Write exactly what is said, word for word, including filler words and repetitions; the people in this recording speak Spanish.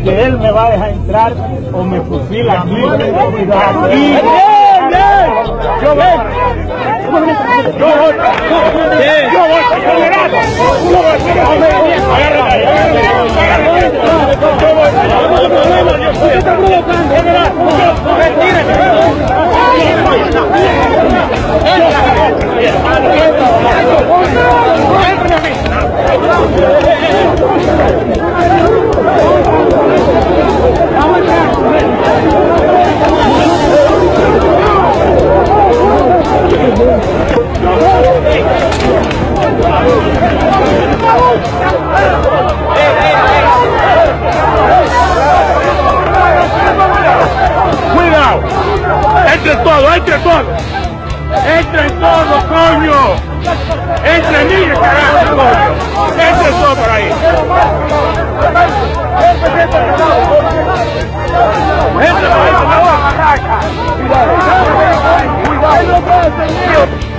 que él me va a dejar entrar o me fusila aquí. Aquí. Yo voy. Yo voy. Yo voy. Cuidado, entre todos, entre todos, entre todos, coño, entre niños, carajo, coño, entre todos por ahí. Entre por ahí, por la barraca. Cuidado, cuidado.